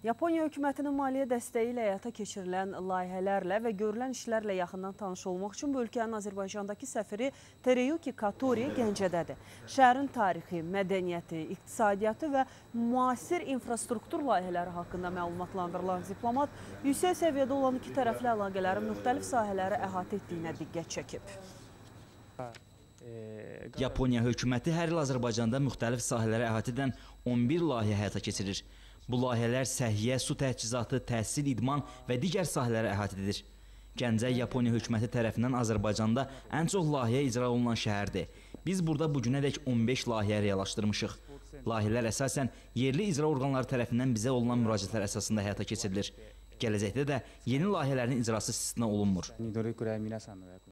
Yaponiya hökumətinin maliyyə dəstəyi ilə həyata keçirilən layihələrlə və görülən işlərlə yaxından tanış olmaq üçün bu ölkənin Azərbaycandakı səfiri Tereyuki Katori Gəncədədir. Şəhərin tarixi, mədəniyyəti, iqtisadiyyatı və müasir infrastruktur layihələri haqqında məlumatlandırılan diplomat yüksək səviyyədə olan iki tərəfli əlaqələrin müxtəlif sahələri əhatə etdiyinə diqqət çəkib. Yaponiya hökuməti hər il Azərbaycanda müxtəlif sahələri əhatə edən 11 layihə həyata keçirir. Bu layihələr səhiyyə, su təchizatı, təhsil, idman və digər sahələri əhatə edir. Gəncə Yaponiya hökuməti tərəfindən Azərbaycanda ən çox layihə icra olunan şəhərdir. Biz burada bugünədək 15 layihə reallaşdırmışıq. Layihələr əsasən yerli icra orqanları tərəfindən bizə olunan müraciətlər əsasında həyata keçirilir. Gələcəkdə də yeni layihələrin icrası istisna olunmur.